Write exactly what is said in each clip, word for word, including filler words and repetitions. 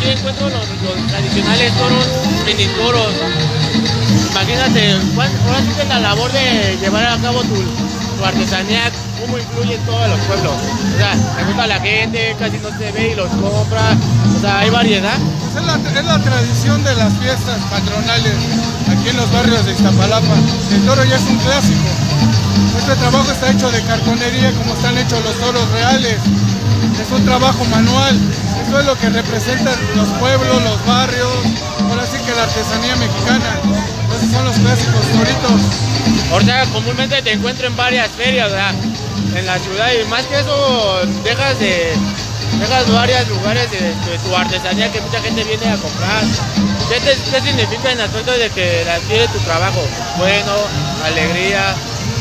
aquí encuentro los, los tradicionales toros, mini toros. Imagínate, ahora sí que la labor de llevar a cabo tu, tu artesanía, cómo influye en todos los pueblos. O sea, me gusta la gente, casi no se ve y los compra. O sea, hay variedad. Pues es, la, es la tradición de las fiestas patronales aquí en los barrios de Iztapalapa. El toro ya es un clásico. Este trabajo está hecho de cartonería como están hechos los toros reales. Es un trabajo manual. Eso es lo que representan los pueblos, los barrios. Ahora sí que la artesanía mexicana. Esos son los clásicos toritos. O sea, comúnmente te encuentro en varias ferias, o sea, en la ciudad, y más que eso, dejas de dejas varios lugares de, de tu artesanía que mucha gente viene a comprar. ¿Qué, te, qué significa en aspecto de que adquiere tu trabajo? Bueno, alegría.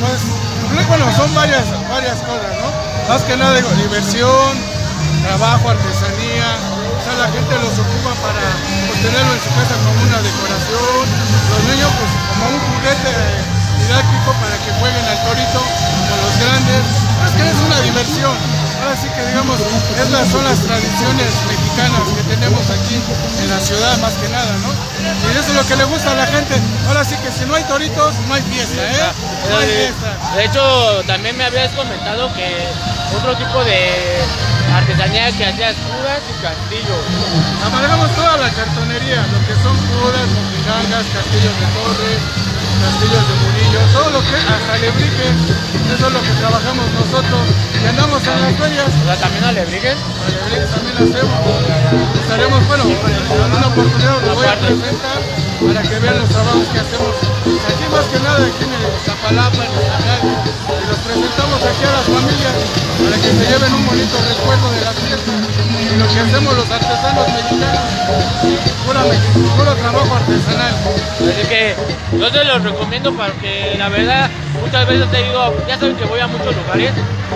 Pues, bueno, son varias, varias cosas, ¿no? Más que nada, digo, diversión, trabajo, artesanía. O sea, la gente los ocupa para pues, tenerlo en su casa como una decoración. Los niños, pues, como un juguete didáctico para que jueguen al torito con los grandes. Pero es que es una diversión. Ahora sí que, digamos, esas son las tradiciones mexicanas que tenemos aquí en la ciudad, más que nada, ¿no? Y eso es lo que le gusta a la gente. Ahora sí que si no hay toritos, no hay fiesta, ¿eh? No hay fiesta. De hecho, también me habías comentado que otro tipo de artesanía que hacías curas y castillos. Manejamos toda la cartonería, lo que son curas, mojigangas, castillos de torre, castillos de murillo, todo lo que hasta alebrijes, eso es lo que trabajamos nosotros y andamos en las ferias. O sea, ¿también alebrijes? Alebrijes también hacemos. Estaremos, bueno, en una oportunidad lo voy a presentar para que vean los trabajos que hacemos aquí, más que nada aquí en Iztapalapa, en el canal, y los presentamos aquí a las familias para que se lleven un bonito recuerdo de la fiesta y lo que hacemos los artesanos mexicanos, pura, puro trabajo artesanal. Así que yo te los recomiendo porque la verdad muchas veces te digo, ya saben que voy a muchos lugares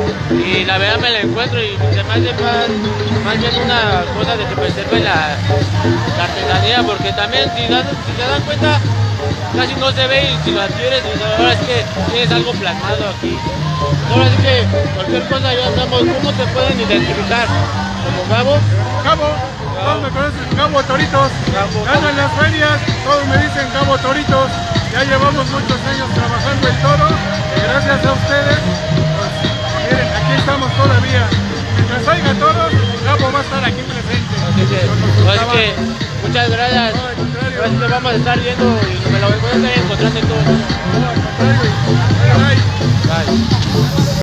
y la verdad me la encuentro y se me hace más, más bien una cosa de que preserve la, la artesanía, porque también si, dan, si se dan cuenta casi no se ve y si lo adquieres, ahora es que tienes algo plasmado aquí. Ahora sí que cualquier cosa ya andamos, ¿cómo te pueden identificar? ¿Como Gabo? Gabo, todos me conocen, Gabo Toritos. Gabo. Ando en las ferias, todos me dicen Gabo Toritos. Ya llevamos muchos años trabajando el toro y gracias a ustedes, pues miren, aquí estamos todavía. Mientras haya toros, Gabo va a estar aquí presente. Así que, así que muchas gracias. No, al contrario. Ahora sí que vamos a estar viendo y me lo voy a estar encontrando en todo. No, al contrario. Bye, bye. Bye.